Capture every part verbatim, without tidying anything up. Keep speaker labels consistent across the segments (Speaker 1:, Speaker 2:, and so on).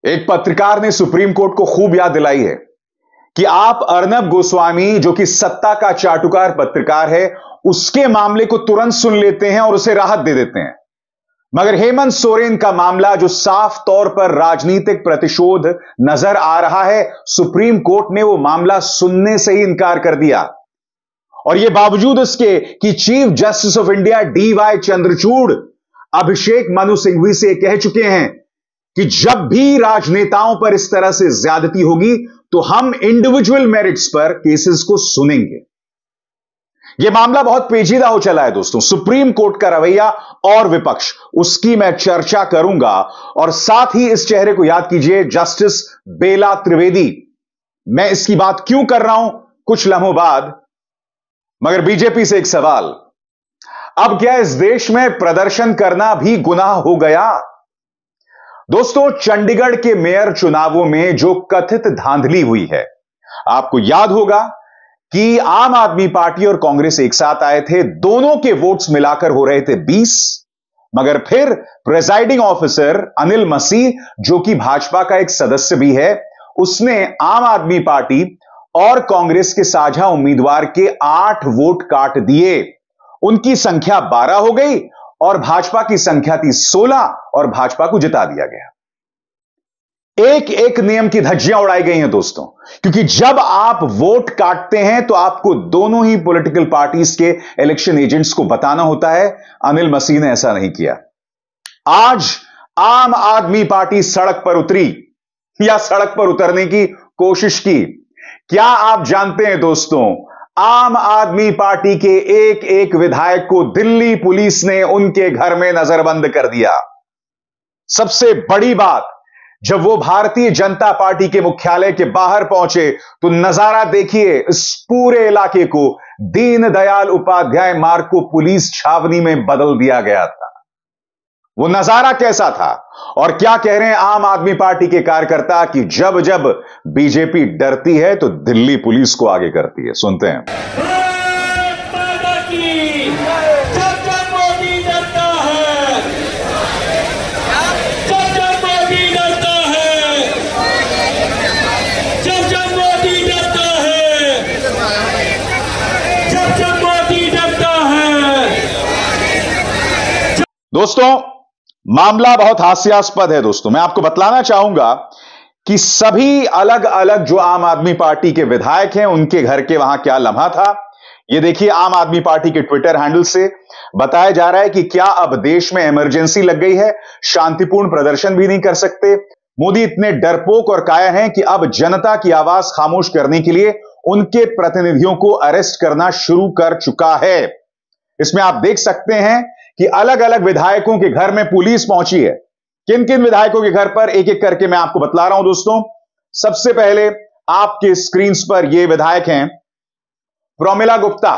Speaker 1: एक पत्रकार ने सुप्रीम कोर्ट को खूब याद दिलाई है कि आप अर्नब गोस्वामी, जो कि सत्ता का चाटुकार पत्रकार है, उसके मामले को तुरंत सुन लेते हैं और उसे राहत दे देते हैं, मगर हेमंत सोरेन का मामला, जो साफ तौर पर राजनीतिक प्रतिशोध नजर आ रहा है, सुप्रीम कोर्ट ने वो मामला सुनने से ही इनकार कर दिया। और यह बावजूद उसके कि chief justice of India D Y Chandrachud Abhishek Manu Singhvi से कह चुके हैं कि जब भी राजनेताओं पर इस तरह से ज्यादती होगी तो हम इंडिविजुअल मेरिट्स पर केसेस को सुनेंगे। यह मामला बहुत पेचीदा हो चला है दोस्तों। सुप्रीम कोर्ट का रवैया और विपक्ष, उसकी मैं चर्चा करूंगा। और साथ ही इस चेहरे को याद कीजिए, जस्टिस बेला त्रिवेदी। मैं इसकी बात क्यों कर रहा हूं कुछ लम्हों बाद, मगर बीजेपी से एक सवाल, अब क्या इस देश में प्रदर्शन करना भी गुनाह हो गया? दोस्तों, चंडीगढ़ के मेयर चुनावों में जो कथित धांधली हुई है, आपको याद होगा कि आम आदमी पार्टी और कांग्रेस एक साथ आए थे, दोनों के वोट्स मिलाकर हो रहे थे बीस, मगर फिर प्रिजाइडिंग ऑफिसर अनिल मसीह, जो कि भाजपा का एक सदस्य भी है, उसने आम आदमी पार्टी और कांग्रेस के साझा उम्मीदवार के आठ वोट काट दिए। उनकी संख्या बारह हो गई और भाजपा की संख्या थी सोलह, और भाजपा को जिता दिया गया। एक एक नियम की धज्जियां उड़ाई गई हैं दोस्तों, क्योंकि जब आप वोट काटते हैं तो आपको दोनों ही पॉलिटिकल पार्टीज के इलेक्शन एजेंट्स को बताना होता है। अनिल मसीह ने ऐसा नहीं किया। आज आम आदमी पार्टी सड़क पर उतरी या सड़क पर उतरने की कोशिश की। क्या आप जानते हैं दोस्तों, आम आदमी पार्टी के एक एक विधायक को दिल्ली पुलिस ने उनके घर में नजरबंद कर दिया। सबसे बड़ी बात, जब वो भारतीय जनता पार्टी के मुख्यालय के बाहर पहुंचे तो नजारा देखिए, इस पूरे इलाके को दीनदयाल उपाध्याय मार्ग को पुलिस छावनी में बदल दिया गया था। वो नजारा कैसा था? और क्या कह रहे हैं आम आदमी पार्टी के कार्यकर्ता कि जब जब बीजेपी डरती है तो दिल्ली पुलिस को आगे करती है। सुनते हैं। दोस्तों, मामला बहुत हास्यास्पद है दोस्तों। मैं आपको बतलाना चाहूंगा कि सभी अलग अलग जो आम आदमी पार्टी के विधायक हैं, उनके घर के वहां क्या लम्हा था, यह देखिए। आम आदमी पार्टी के ट्विटर हैंडल से बताया जा रहा है कि क्या अब देश में इमरजेंसी लग गई है, शांतिपूर्ण प्रदर्शन भी नहीं कर सकते। मोदी इतने डरपोक और कायर हैं कि अब जनता की आवाज खामोश करने के लिए उनके प्रतिनिधियों को अरेस्ट करना शुरू कर चुका है। इसमें आप देख सकते हैं कि अलग अलग विधायकों के घर में पुलिस पहुंची है। किन किन विधायकों के घर पर, एक एक करके मैं आपको बतला रहा हूं दोस्तों। सबसे पहले आपके स्क्रीन पर ये विधायक हैं प्रोमिला गुप्ता।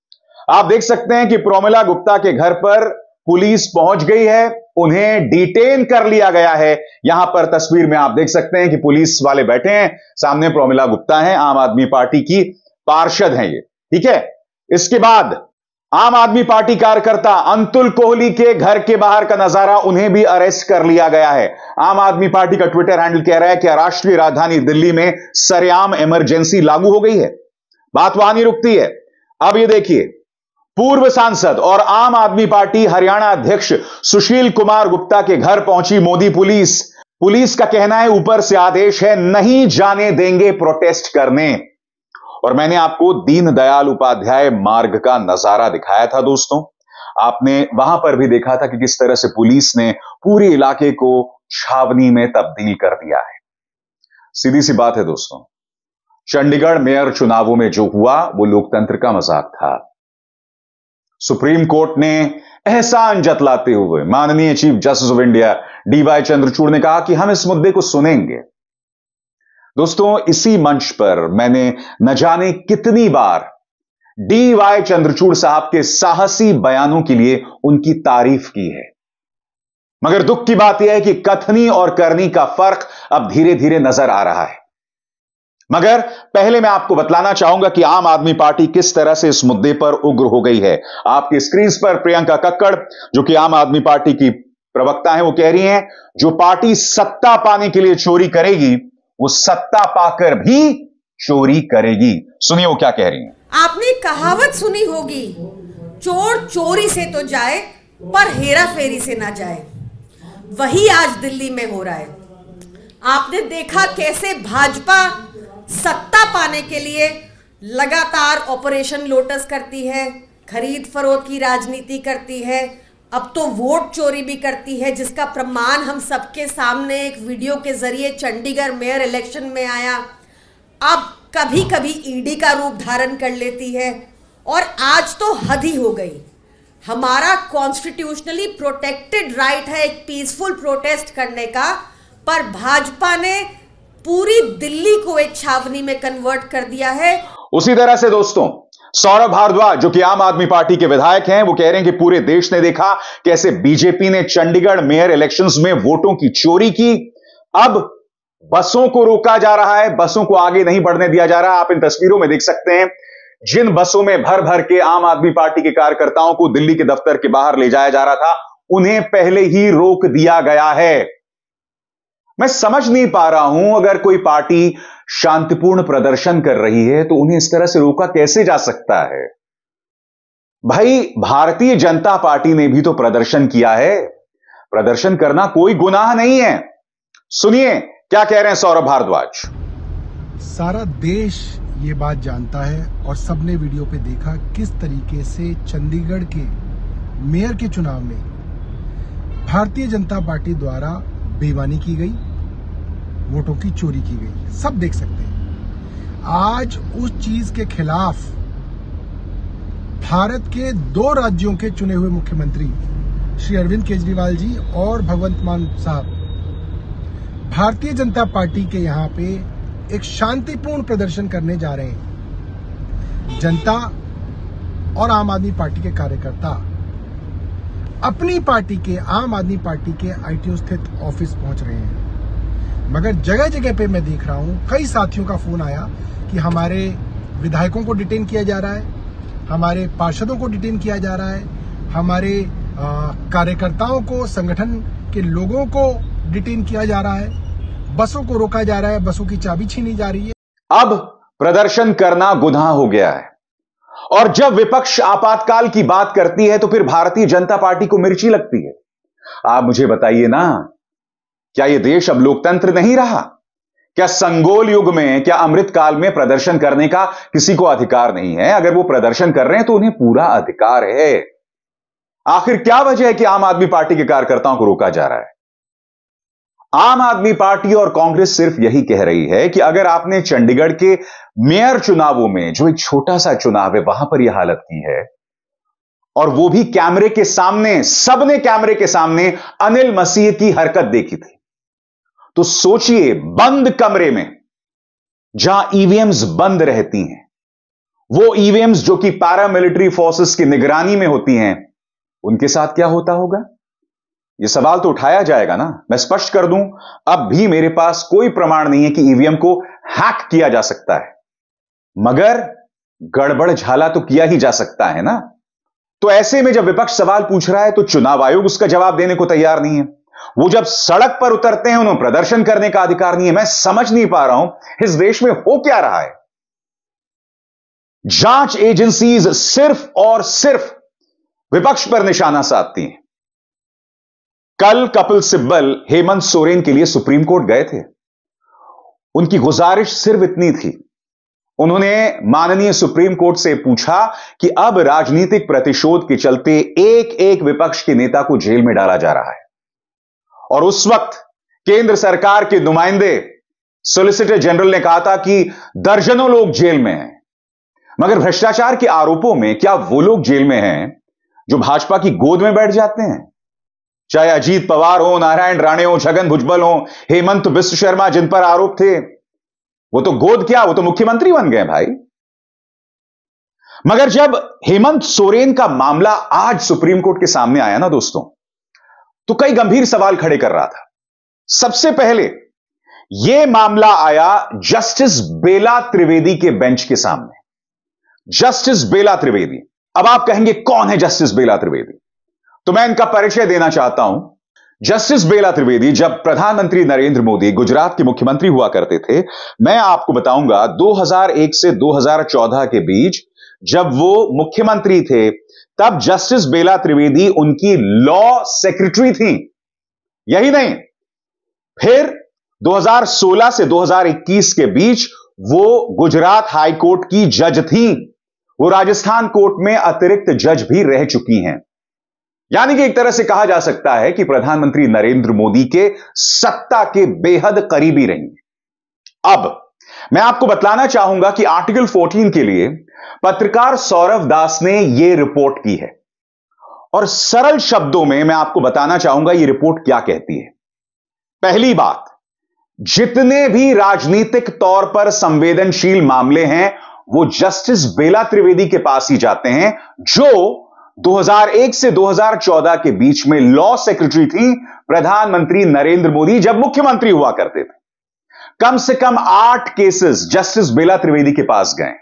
Speaker 1: आप देख सकते हैं कि प्रोमिला गुप्ता के घर पर पुलिस पहुंच गई है, उन्हें डिटेन कर लिया गया है। यहां पर तस्वीर में आप देख सकते हैं कि पुलिस वाले बैठे हैं, सामने प्रोमिला गुप्ता हैं, आम आदमी पार्टी की पार्षद हैं ये, ठीक है। इसके बाद आम आदमी पार्टी कार्यकर्ता अंतुल कोहली के घर के बाहर का नजारा, उन्हें भी अरेस्ट कर लिया गया है। आम आदमी पार्टी का ट्विटर हैंडल कह रहा है कि राष्ट्रीय राजधानी दिल्ली में सरेआम इमरजेंसी लागू हो गई है। बात वहां नहीं रुकती है। अब ये देखिए, पूर्व सांसद और आम आदमी पार्टी हरियाणा अध्यक्ष सुशील कुमार गुप्ता के घर पहुंची मोदी पुलिस। पुलिस का कहना है ऊपर से आदेश है, नहीं जाने देंगे प्रोटेस्ट करने। और मैंने आपको दीनदयाल उपाध्याय मार्ग का नजारा दिखाया था दोस्तों। आपने वहां पर भी देखा था कि किस तरह से पुलिस ने पूरे इलाके को छावनी में तब्दील कर दिया है। सीधी सी बात है दोस्तों, चंडीगढ़ मेयर चुनावों में जो हुआ वो लोकतंत्र का मजाक था। सुप्रीम कोर्ट ने एहसान जतलाते हुए माननीय chief justice of India D Y Chandrachud ने कहा कि हम इस मुद्दे को सुनेंगे। दोस्तों, इसी मंच पर मैंने न जाने कितनी बार डी वाई चंद्रचूड़ साहब के साहसी बयानों के लिए उनकी तारीफ की है, मगर दुख की बात यह है कि कथनी और करनी का फर्क अब धीरे धीरे नजर आ रहा है। मगर पहले मैं आपको बतलाना चाहूंगा कि आम आदमी पार्टी किस तरह से इस मुद्दे पर उग्र हो गई है। आपकी स्क्रीन पर प्रियंका कक्कड़, जो कि आम आदमी पार्टी की प्रवक्ता हैं वो कह रही हैं जो पार्टी सत्ता पाने के लिए चोरी करेगी वो सत्ता पाकर भी चोरी करेगी। सुनिए वो क्या कह रही हैं।
Speaker 2: आपने कहावत सुनी होगी, चोर चोरी से तो जाए पर हेरा फेरी से ना जाए। वही आज दिल्ली में हो रहा है। आपने देखा कैसे भाजपा सत्ता पाने के लिए लगातार ऑपरेशन लोटस करती है, खरीद फरोख्त की राजनीति करती है, अब तो वोट चोरी भी करती है, जिसका प्रमाण हम सबके सामने एक वीडियो के जरिए चंडीगढ़ मेयर इलेक्शन में आया। अब कभी कभी ईडी का रूप धारण कर लेती है और आज तो हद ही हो गई। हमारा कॉन्स्टिट्यूशनली प्रोटेक्टेड राइट है एक पीसफुल प्रोटेस्ट करने का, पर भाजपा ने पूरी दिल्ली को एक छावनी में कन्वर्ट कर दिया है।
Speaker 1: उसी तरह से दोस्तों सौरभ भारद्वाज जो कि आम आदमी पार्टी के विधायक हैं वो कह रहे हैं कि पूरे देश ने देखा कैसे बीजेपी ने चंडीगढ़ मेयर इलेक्शंस में वोटों की चोरी की। अब बसों को रोका जा रहा है, बसों को आगे नहीं बढ़ने दिया जा रहा। आप इन तस्वीरों में देख सकते हैं जिन बसों में भर भर के आम आदमी पार्टी के कार्यकर्ताओं को दिल्ली के दफ्तर के बाहर ले जाया जा रहा था, उन्हें पहले ही रोक दिया गया है। मैं समझ नहीं पा रहा हूं, अगर कोई पार्टी शांतिपूर्ण प्रदर्शन कर रही है तो उन्हें इस तरह से रोका कैसे जा सकता है। भाई भारतीय जनता पार्टी ने भी तो प्रदर्शन किया है, प्रदर्शन करना कोई गुनाह नहीं है। सुनिए क्या कह रहे हैं सौरभ भारद्वाज।
Speaker 3: सारा देश ये बात जानता है और सबने वीडियो पे देखा किस तरीके से चंडीगढ़ के मेयर के चुनाव में भारतीय जनता पार्टी द्वारा बेईमानी की गई, वोटों की चोरी की गई, सब देख सकते हैं। आज उस चीज के खिलाफ भारत के दो राज्यों के चुने हुए मुख्यमंत्री श्री अरविंद केजरीवाल जी और भगवंत मान साहब भारतीय जनता पार्टी के यहां पे एक शांतिपूर्ण प्रदर्शन करने जा रहे हैं। जनता और आम आदमी पार्टी के कार्यकर्ता अपनी पार्टी के आम आदमी पार्टी के आईटीओ स्थित ऑफिस पहुंच रहे हैं, मगर जगह जगह पे मैं देख रहा हूं कई साथियों का फोन आया कि हमारे विधायकों को डिटेन किया जा रहा है, हमारे पार्षदों को डिटेन किया जा रहा है, हमारे कार्यकर्ताओं को, संगठन के लोगों को डिटेन किया जा रहा है, बसों को रोका जा रहा है, बसों की चाबी छीनी जा रही है।
Speaker 1: अब प्रदर्शन करना गुनाह हो गया है और जब विपक्ष आपातकाल की बात करती है तो फिर भारतीय जनता पार्टी को मिर्ची लगती है। आप मुझे बताइए ना, क्या यह देश अब लोकतंत्र नहीं रहा? क्या संगोल युग में, क्या अमृत काल में प्रदर्शन करने का किसी को अधिकार नहीं है? अगर वो प्रदर्शन कर रहे हैं तो उन्हें पूरा अधिकार है। आखिर क्या वजह है कि आम आदमी पार्टी के कार्यकर्ताओं को रोका जा रहा है? आम आदमी पार्टी और कांग्रेस सिर्फ यही कह रही है कि अगर आपने चंडीगढ़ के मेयर चुनावों में, जो एक छोटा सा चुनाव है, वहां पर यह हालत की है और वो भी कैमरे के सामने, सबने कैमरे के सामने अनिल मसीह की हरकत देखी थी, तो सोचिए बंद कमरे में जहां ईवीएम्स बंद रहती हैं, वो ईवीएम्स जो कि पैरामिलिट्री फोर्सेस की निगरानी में होती हैं, उनके साथ क्या होता होगा? यह सवाल तो उठाया जाएगा ना। मैं स्पष्ट कर दूं, अब भी मेरे पास कोई प्रमाण नहीं है कि ईवीएम को हैक किया जा सकता है, मगर गड़बड़ झाला तो किया ही जा सकता है ना। तो ऐसे में जब विपक्ष सवाल पूछ रहा है तो चुनाव आयोग उसका जवाब देने को तैयार नहीं है। वो जब सड़क पर उतरते हैं उन्हें प्रदर्शन करने का अधिकार नहीं है। मैं समझ नहीं पा रहा हूं इस देश में हो क्या रहा है। जांच एजेंसीज सिर्फ और सिर्फ विपक्ष पर निशाना साधती हैं। कल कपिल सिब्बल हेमंत सोरेन के लिए सुप्रीम कोर्ट गए थे। उनकी गुजारिश सिर्फ इतनी थी, उन्होंने माननीय सुप्रीम कोर्ट से पूछा कि अब राजनीतिक प्रतिशोध के चलते एक एक विपक्ष के नेता को जेल में डाला जा रहा है और उस वक्त केंद्र सरकार के नुमाइंदे सॉलिसिटर जनरल ने कहा था कि दर्जनों लोग जेल में हैं। मगर भ्रष्टाचार के आरोपों में क्या वो लोग जेल में हैं जो भाजपा की गोद में बैठ जाते हैं? चाहे अजीत पवार हो, नारायण राणे हो, छगन भुजबल हो, हेमंत बिश्व शर्मा, जिन पर आरोप थे, वो तो गोद क्या, वो तो मुख्यमंत्री बन गए भाई। मगर जब हेमंत सोरेन का मामला आज सुप्रीम कोर्ट के सामने आया ना दोस्तों, तो कई गंभीर सवाल खड़े कर रहा था। सबसे पहले यह मामला आया जस्टिस बेला त्रिवेदी के बेंच के सामने। जस्टिस बेला त्रिवेदी, अब आप कहेंगे कौन है जस्टिस बेला त्रिवेदी? तो मैं इनका परिचय देना चाहता हूं। जस्टिस बेला त्रिवेदी जब प्रधानमंत्री नरेंद्र मोदी गुजरात के मुख्यमंत्री हुआ करते थे, मैं आपको बताऊंगा दो हज़ार एक से दो हज़ार चौदह के बीच जब वो मुख्यमंत्री थे, तब जस्टिस बेला त्रिवेदी उनकी लॉ सेक्रेटरी थी। यही नहीं, फिर दो हज़ार सोलह से दो हज़ार इक्कीस के बीच वो गुजरात हाई कोर्ट की जज थी। वो राजस्थान कोर्ट में अतिरिक्त जज भी रह चुकी हैं। यानी कि एक तरह से कहा जा सकता है कि प्रधानमंत्री नरेंद्र मोदी के सत्ता के बेहद करीबी रही। अब मैं आपको बतलाना चाहूंगा कि आर्टिकल चौदह के लिए पत्रकार सौरभ दास ने यह रिपोर्ट की है और सरल शब्दों में मैं आपको बताना चाहूंगा यह रिपोर्ट क्या कहती है। पहली बात, जितने भी राजनीतिक तौर पर संवेदनशील मामले हैं वो जस्टिस बेला त्रिवेदी के पास ही जाते हैं, जो दो हज़ार एक से दो हज़ार चौदह के बीच में लॉ सेक्रेटरी थी प्रधानमंत्री नरेंद्र मोदी जब मुख्यमंत्री हुआ करते थे। कम से कम आठ केसेस जस्टिस बेला त्रिवेदी के पास गए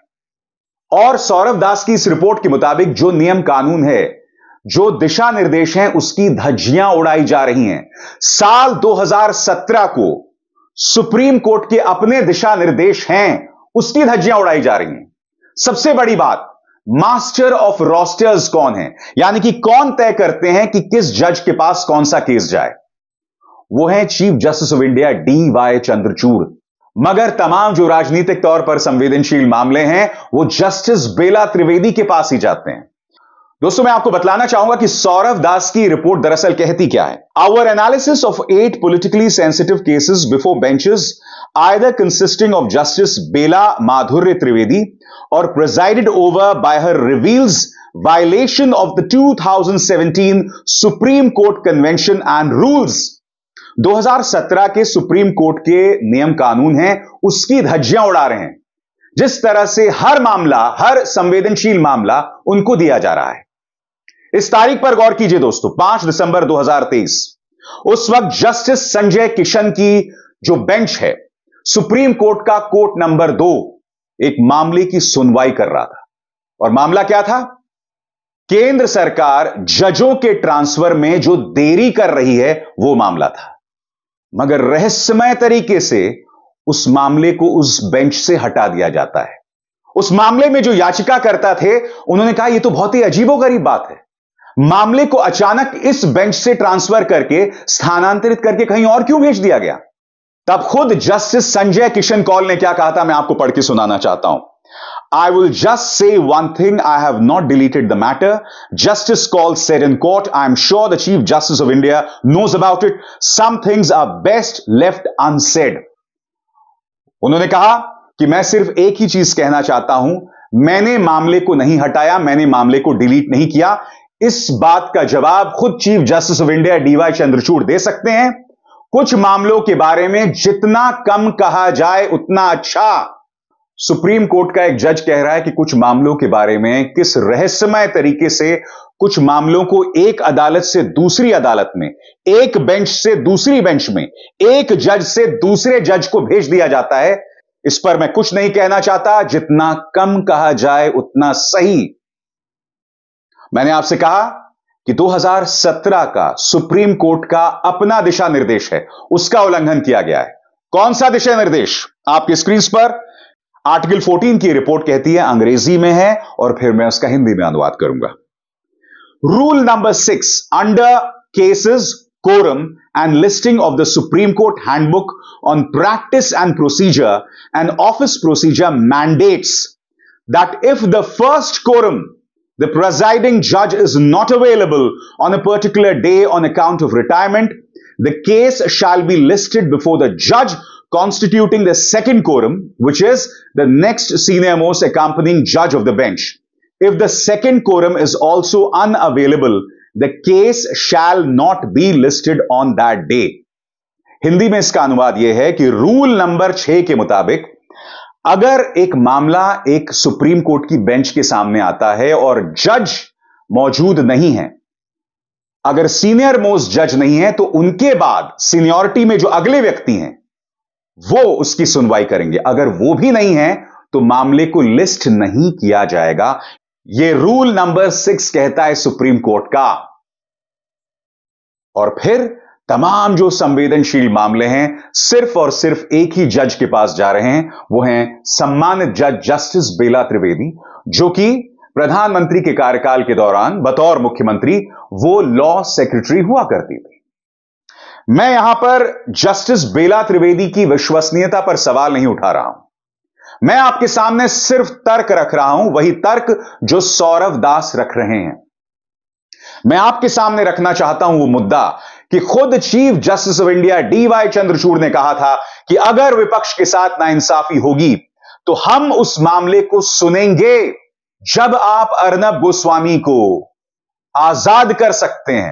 Speaker 1: और सौरभ दास की इस रिपोर्ट के मुताबिक जो नियम कानून है, जो दिशा निर्देश हैं, उसकी धज्जियां उड़ाई जा रही हैं। साल दो हज़ार सत्रह को सुप्रीम कोर्ट के अपने दिशा निर्देश हैं, उसकी धज्जियां उड़ाई जा रही हैं। सबसे बड़ी बात, मास्टर ऑफ रोस्टर्स कौन है, यानी कि कौन तय करते हैं कि किस जज के पास कौन सा केस जाए, वो है chief justice of India D Y Chandrachud. मगर तमाम जो राजनीतिक तौर पर संवेदनशील मामले हैं वो जस्टिस बेला त्रिवेदी के पास ही जाते हैं। दोस्तों, मैं आपको बतलाना चाहूंगा कि सौरभ दास की रिपोर्ट दरअसल कहती क्या है। Our analysis of eight politically sensitive cases before benches either consisting of Justice Bela Madhurya Trivedi or presided over by her reveals violation of the two thousand seventeen Supreme Court Convention and Rules। दो हज़ार सत्रह के supreme court के नियम कानून हैं, उसकी धज्जियां उड़ा रहे हैं। जिस तरह से हर मामला, हर संवेदनशील मामला उनको दिया जा रहा है। इस तारीख पर गौर कीजिए दोस्तों, पांच दिसंबर दो हज़ार तेईस। उस वक्त जस्टिस संजय किशन की जो बेंच है, सुप्रीम कोर्ट का कोर्ट नंबर दो, एक मामले की सुनवाई कर रहा था। और मामला क्या था? केंद्र सरकार जजों के ट्रांसफर में जो देरी कर रही है वो मामला था। मगर रहस्यमय तरीके से उस मामले को उस बेंच से हटा दिया जाता है। उस मामले में जो याचिकाकर्ता थे उन्होंने कहा यह तो बहुत ही अजीबोगरीब बात है, मामले को अचानक इस बेंच से ट्रांसफर करके स्थानांतरित करके कहीं और क्यों भेज दिया गया? तब खुद जस्टिस संजय किशन कौल ने क्या कहा था, मैं आपको पढ़ के सुनाना चाहता हूं। I will just say one thing, I have not deleted the matter. Justice Kaul said in court, I am sure the Chief Justice of India knows about it. Some things are best left unsaid. उन्होंने कहा कि मैं सिर्फ एक ही चीज कहना चाहता हूं, मैंने मामले को नहीं हटाया, मैंने मामले को डिलीट नहीं किया। इस बात का जवाब खुद chief justice of India D Y Chandrachud दे सकते हैं। कुछ मामलों के बारे में जितना कम कहा जाए उतना अच्छा। सुप्रीम कोर्ट का एक जज कह रहा है कि कुछ मामलों के बारे में किस रहस्यमय तरीके से कुछ मामलों को एक अदालत से दूसरी अदालत में, एक बेंच से दूसरी बेंच में, एक जज से दूसरे जज को भेज दिया जाता है। इस पर मैं कुछ नहीं कहना चाहता, जितना कम कहा जाए उतना सही। मैंने आपसे कहा कि दो हज़ार सत्रह का सुप्रीम कोर्ट का अपना दिशा निर्देश है, उसका उल्लंघन किया गया है। कौन सा दिशा निर्देश? आपकी स्क्रीन पर आर्टिकल चौदह की रिपोर्ट कहती है, अंग्रेजी में है और फिर मैं उसका हिंदी में अनुवाद करूंगा। Rule number six, under cases quorum and listing of the Supreme Court Handbook on Practice and Procedure and Office Procedure mandates that if the first quorum, the presiding judge, is not available on a particular day on account of retirement, the case shall be listed before the judge constituting the second quorum, which is the next senior most accompanying judge of the bench. If the second quorum is also unavailable, the case shall not be listed on that day. Hindi में इसका अनुवाद यह है कि rule number छह के मुताबिक अगर एक मामला एक सुप्रीम कोर्ट की बेंच के सामने आता है और जज मौजूद नहीं है, अगर सीनियर मोस्ट जज नहीं है, तो उनके बाद सीनियरिटी में जो अगले व्यक्ति हैं वो उसकी सुनवाई करेंगे। अगर वो भी नहीं है तो मामले को लिस्ट नहीं किया जाएगा। यह रूल नंबर सिक्स कहता है सुप्रीम कोर्ट का। और फिर तमाम जो संवेदनशील मामले हैं सिर्फ और सिर्फ एक ही जज के पास जा रहे हैं, वो हैं सम्मानित जज जस्टिस बेला त्रिवेदी, जो कि प्रधानमंत्री के कार्यकाल के दौरान बतौर मुख्यमंत्री वो लॉ सेक्रेटरी हुआ करती थी। मैं यहां पर जस्टिस बेला त्रिवेदी की विश्वसनीयता पर सवाल नहीं उठा रहा हूं, मैं आपके सामने सिर्फ तर्क रख रहा हूं, वही तर्क जो सौरव दास रख रहे हैं। मैं आपके सामने रखना चाहता हूं वो मुद्दा कि खुद chief justice of India D Y Chandrachud ने कहा था कि अगर विपक्ष के साथ नाइंसाफी होगी तो हम उस मामले को सुनेंगे जब आप अर्नब गोस्वामी को आजाद कर सकते हैं।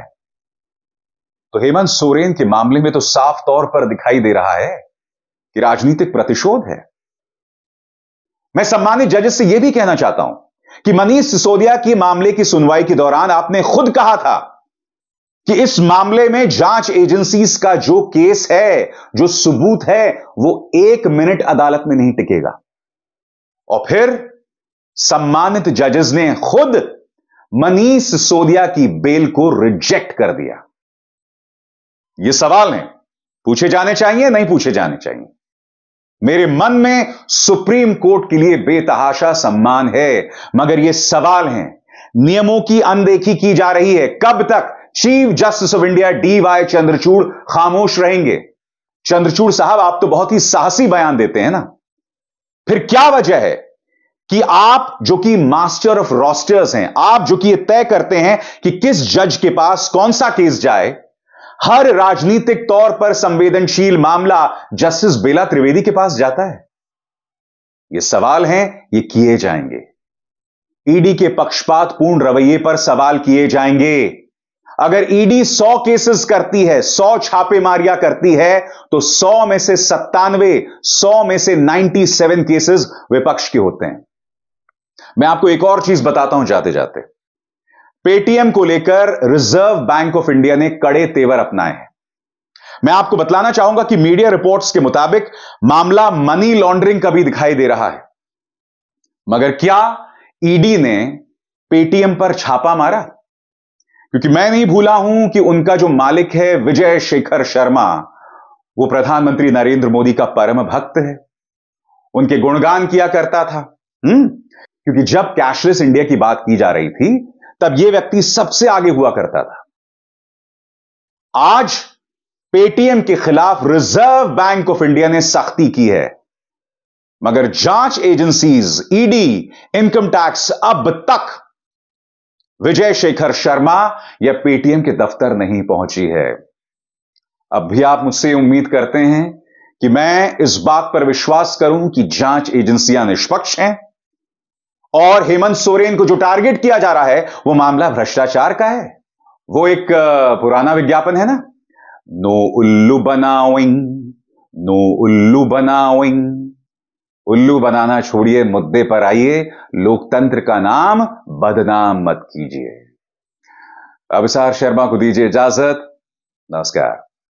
Speaker 1: तो हेमंत सोरेन के मामले में तो साफ तौर पर दिखाई दे रहा है कि राजनीतिक प्रतिशोध है। मैं सम्मानित जजेस से यह भी कहना चाहता हूं कि मनीष सिसोदिया के मामले की सुनवाई के दौरान आपने खुद कहा था कि इस मामले में जांच एजेंसीज का जो केस है, जो सबूत है, वो एक मिनट अदालत में नहीं टिकेगा। और फिर सम्मानित जजेस ने खुद मनीष सिसोदिया की बेल को रिजेक्ट कर दिया। ये सवाल हैं, पूछे जाने चाहिए, नहीं पूछे जाने चाहिए। मेरे मन में सुप्रीम कोर्ट के लिए बेतहाशा सम्मान है, मगर ये सवाल हैं, नियमों की अनदेखी की जा रही है। कब तक chief justice of India D Y Chandrachud खामोश रहेंगे? चंद्रचूड़ साहब, आप तो बहुत ही साहसी बयान देते हैं ना, फिर क्या वजह है कि आप जो कि मास्टर ऑफ रोस्टर्स हैं, आप जो कि यह तय करते हैं कि किस जज के पास कौन सा केस जाए, हर राजनीतिक तौर पर संवेदनशील मामला जस्टिस बेला त्रिवेदी के पास जाता है? ये सवाल हैं, ये किए जाएंगे। ईडी के पक्षपातपूर्ण रवैये पर सवाल किए जाएंगे। अगर ईडी सौ केसेस करती है, सौ छापेमारियां करती है, तो सौ में से सत्तानवे, सौ में से सत्तानवे केसेस विपक्ष के होते हैं। मैं आपको एक और चीज बताता हूं जाते जाते। पेटीएम को लेकर रिजर्व बैंक ऑफ इंडिया ने कड़े तेवर अपनाए हैं। मैं आपको बतलाना चाहूंगा कि मीडिया रिपोर्ट्स के मुताबिक मामला मनी लॉन्ड्रिंग का भी दिखाई दे रहा है। मगर क्या ईडी ने पेटीएम पर छापा मारा? क्योंकि मैं नहीं भूला हूं कि उनका जो मालिक है विजय शेखर शर्मा, वो प्रधानमंत्री नरेंद्र मोदी का परम भक्त है, उनके गुणगान किया करता था। हम्म क्योंकि जब कैशलेस इंडिया की बात की जा रही थी, तब यह व्यक्ति सबसे आगे हुआ करता था। आज पेटीएम के खिलाफ रिजर्व बैंक ऑफ इंडिया ने सख्ती की है, मगर जांच एजेंसीज, ईडी, इनकम टैक्स अब तक विजय शेखर शर्मा या पेटीएम के दफ्तर नहीं पहुंची है। अब भी आप मुझसे उम्मीद करते हैं कि मैं इस बात पर विश्वास करूं कि जांच एजेंसियां निष्पक्ष हैं और हेमंत सोरेन को जो टारगेट किया जा रहा है वो मामला भ्रष्टाचार का है। वो एक पुराना विज्ञापन है ना, नो उल्लू बनाओइंग, नो उल्लू बनाओइंग। उल्लू बनाना छोड़िए, मुद्दे पर आइए, लोकतंत्र का नाम बदनाम मत कीजिए। अभिसार शर्मा को दीजिए इजाजत। नमस्कार।